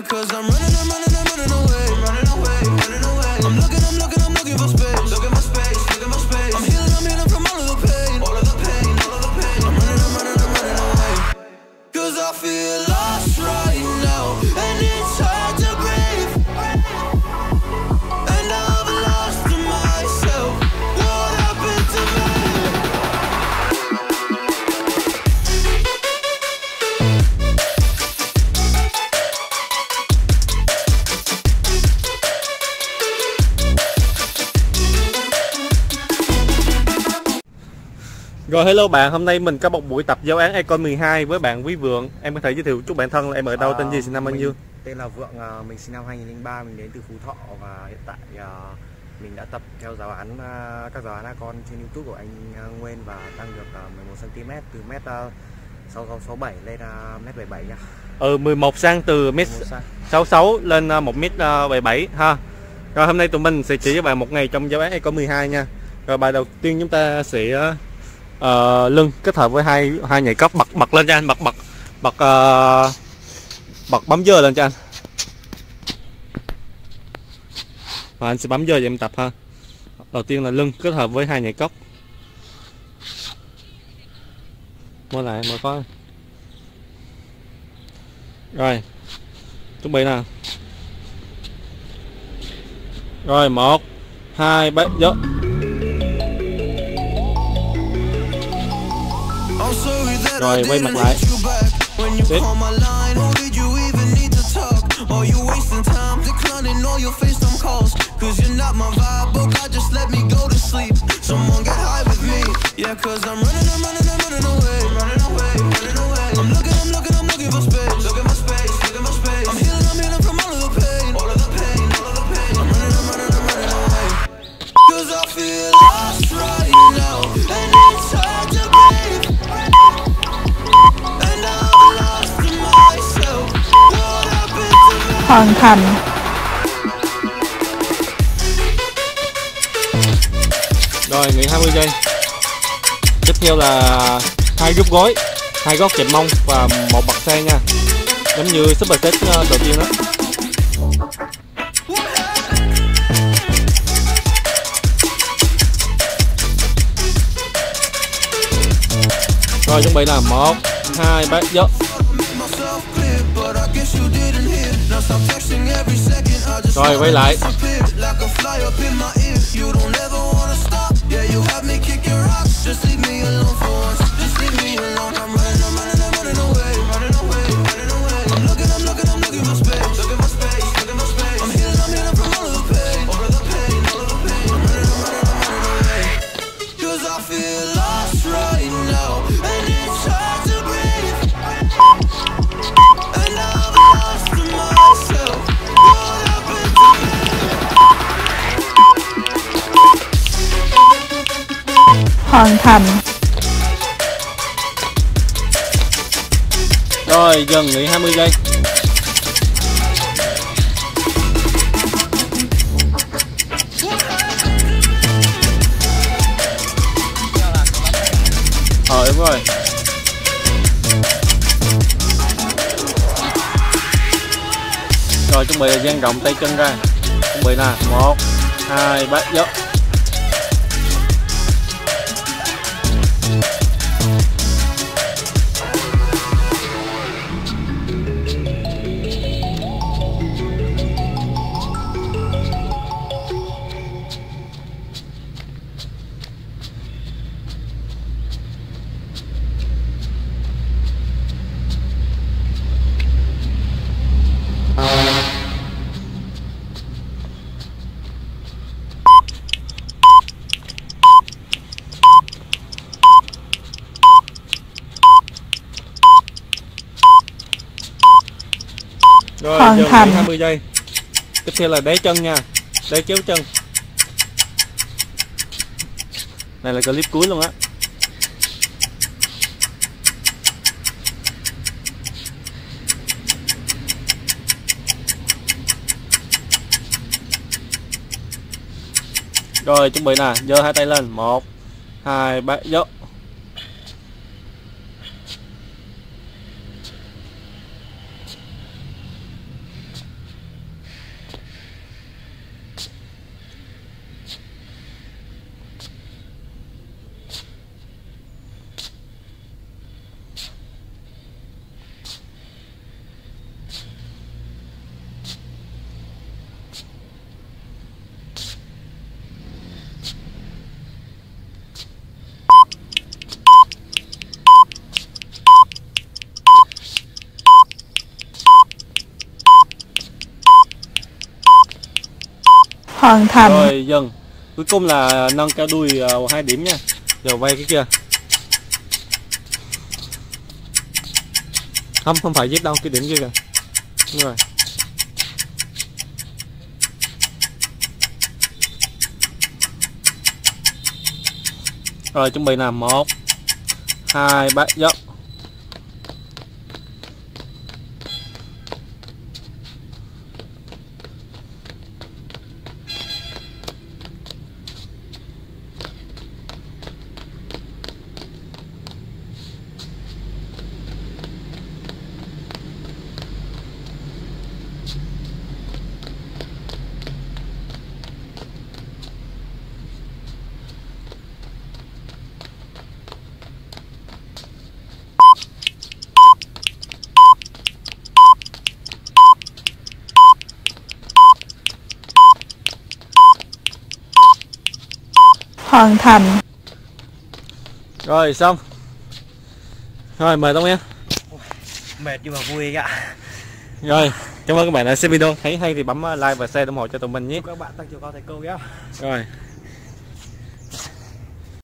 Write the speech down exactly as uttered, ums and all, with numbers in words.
cause I'm running, I'm running, I'm running away, running away, running away. I'm looking, I'm looking, I'm looking for space, looking for space, looking for space. I'm healing, I'm healing from all of the pain, all of the pain, all of the pain. I'm running, I'm running, I'm running away, cause I feel lost right now, and it's hard to breathe. And I've lost myself. What happened to me? Rồi hello bạn, hôm nay mình có một buổi tập giáo án Econ mười hai với bạn Quý Vượng. Em có thể giới thiệu chút bản thân là em ở đâu, à, tên gì, sinh năm bao nhiêu? Tên là Vượng, mình sinh năm hai nghìn không trăm lẻ ba, mình đến từ Phú Thọ và hiện tại mình đã tập theo giáo án các giáo án Econ trên YouTube của anh Nguyên và tăng được mười một xăng ti mét từ mét sáu sáu bảy lên mét bảy bảy nha. Ừ, mười một xăng từ mét sáu sáu lên một mét bảy bảy ha. Rồi hôm nay tụi mình sẽ chỉ cho bạn một ngày trong giáo án Econ mười hai nha. Rồi bài đầu tiên chúng ta sẽ uh, lưng kết hợp với hai hai nhảy cấp, bật bật lên cho anh, bật bật bật uh, bật bấm dơ lên cho anh. Và anh sẽ bấm dơ cho em tập ha. Đầu tiên là lưng kết hợp với hai nhảy cốc. Mua lại mở có. Rồi chuẩn bị nè. Rồi một hai ba dơ. Rồi quay mặt lại. Tiếp. Hoàn thành. Rồi nghỉ hai mươi giây. Tiếp theo là hai rút gối, hai gót chạm mông và một bật xe nha, giống như super set đầu tiên đó. Rồi chuẩn bị là một hai ba dơ. Rồi quay lại. Hoàn thành. Rồi dừng nghỉ hai mươi giây. Ờ đúng rồi. Rồi chuẩn bị dang rộng tay chân ra. Chuẩn bị là một hai ba dốc. Rồi hoàn thành. hai mươi giây. Tiếp theo là đế chân nha, đế kéo chân. Này là clip cuối luôn á. Rồi chuẩn bị nè, giơ hai tay lên, một hai ba giơ. hoàn thành, Rồi dừng. Cuối cùng là nâng cao đuôi uh, hai điểm nha. Giờ quay cái kia. Không, không phải dép đâu, cái điểm kia kìa. Đúng rồi. Rồi chuẩn bị là một hai ba dốc. hoàn thành, Rồi xong. Rồi mời Tông em. Mệt nhưng mà vui ạ. Rồi cảm ơn các bạn đã xem video. Thấy hay thì bấm like và share ủng hộ cho tụi mình nhé. Chúc các bạn tăng chiều cao thành công nhé. Rồi.